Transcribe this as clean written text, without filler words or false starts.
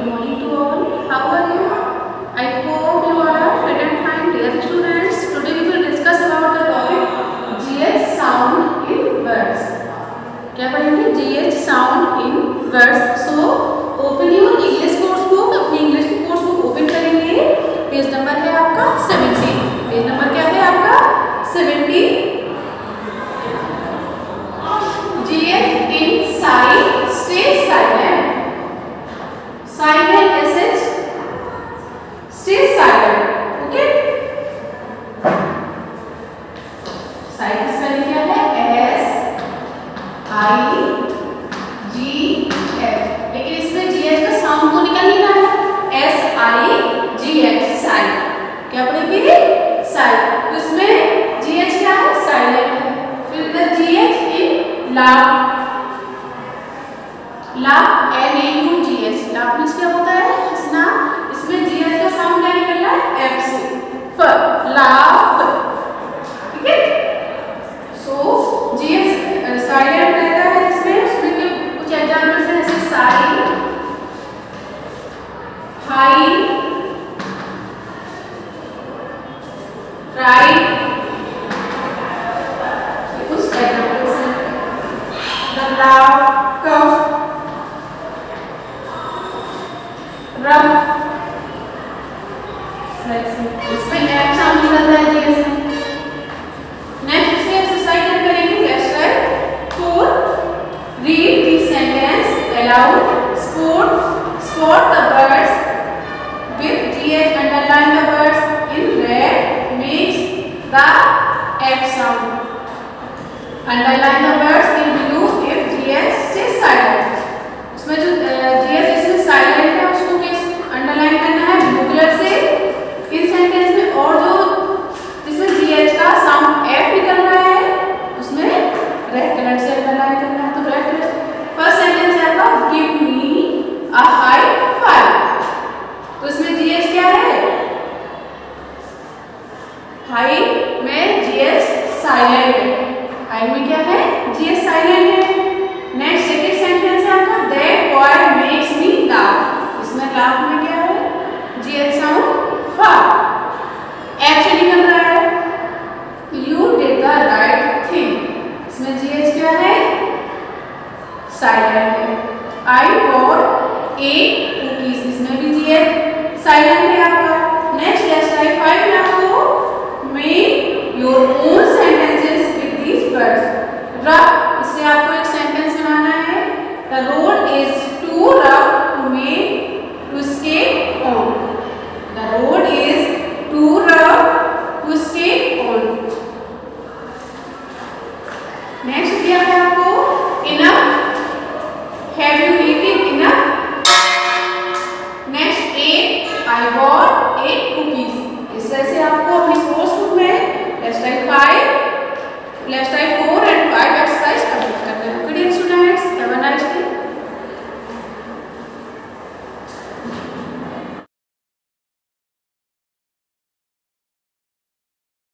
Good morning to all. How are you? I hope you all are fit and fine, dear students. Today we will discuss about the topic GH sound in words. क्या पढ़ेंगे? GH sound in words. So open your English course book. अपनी English की course book open करेंगे. Page number है आपका 70. Page number क्या है आपका 70. GH in sign, stay silent. Silent message, stay silent. Okay? Silent spelling क्या है? S-I-G-H. लेकिन इसमें GH का साउंड तो निकल नहीं रहा है. S-I-G-H. साइलेंट. क्या पढ़ेंगे? साइलेंट. तो इसमें GH क्या है? साइलेंट है. फिर इधर GH in laugh. Laugh L-A-U-G-H. Laugh means क्या होता है? हंसना. इसमें GH का साउंड क्या निकल रहा है? F से. फ. लाफ. ठीक है? सो GH साइलेंट रहता है इसमें. उसमें कुछ एग्जाम्पल्स हैं जैसे साई, हाई, राइट. कुछ एग्जाम्पल्स हैं. The laugh, cough, rough. इसमें एफ साउंड निकल रहा है जीएस में. नेक्स्ट इसमें एक्सरसाइज करेंगे. Let's write 4. Read the sentence aloud. Spot the birds with GH. Underline the words in red makes the F sound. Underline the words in blue if GH stays silent. इसमें जो GH इसमें silent है उसको underline करना है blue colour से इस sentence में. और जो जिसमें GH का साउंड F निकल रहा है उसमें रेड कलर से अंडरलाइन करना है. तो रेड कलर. फर्स्ट सेंटेंस है आपका give me a high five. तो इसमें GH क्या है? हाई में GH साइलेंट है. हाई में क्या है? GH साइलेंट है. नेक्स्ट सेकंड सेंटेंस है आपका that boy makes me laugh. इसमें लाफ में क्या है? GH sound